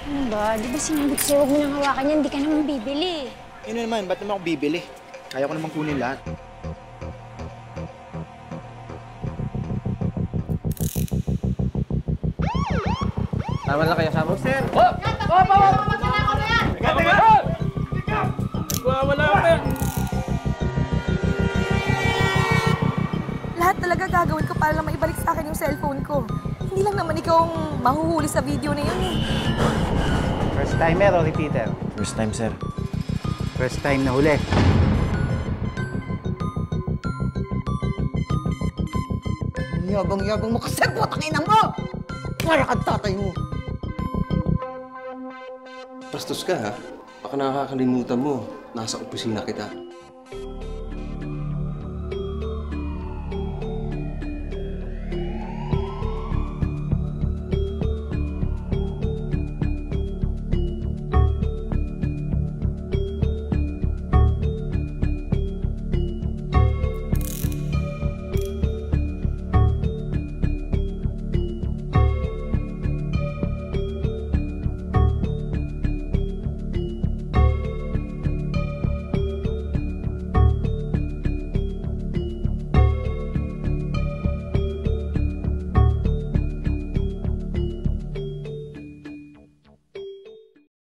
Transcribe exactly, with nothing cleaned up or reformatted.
Ano ba? Di ba sinabi ko sa'yo, huwag mo nang hawakan yan, hindi ka naman bibili. Yun naman, ba't naman ako bibili? Kaya ko naman kunin lahat. Tama lang kayo, Samo? Sir! Oh! Oh! Oh! Oh! Teka, teka! Wala ka! Lahat talaga gagawin ko para lang maibalik sa akin yung cellphone ko. Hindi lang naman ikaw ang mahuhuli sa video na yun eh. First timer o repeater? First time, sir. First time na huli. Yabang-yabang mo kasi, putang ina mo! Para kang tatay mo! Bastos ka, ha? Baka nakakalimutan mo. Nasa opisina kita.